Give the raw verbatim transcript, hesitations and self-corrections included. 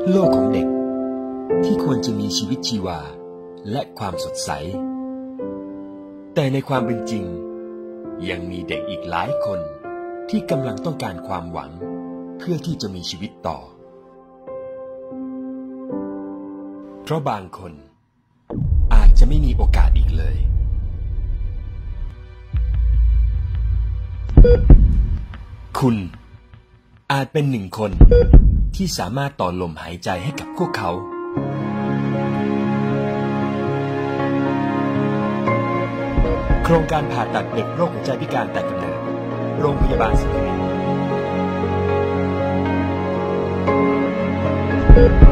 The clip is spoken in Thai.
โลกของเด็กที่ควรจะมีชีวิตชีวาและความสดใสแต่ในความเป็นจริงยังมีเด็กอีกหลายคนที่กำลังต้องการความหวังเพื่อที่จะมีชีวิตต่อเพราะบางคนอาจจะไม่มีโอกาสอีกเลยคุณอาจเป็นหนึ่งคนที่สามารถต่อลมหายใจให้กับพวกเขาโครงการผ่าตัดเด็กโรคหัวใจพิการแต่กำเนิดโรงพยาบาลศิริราช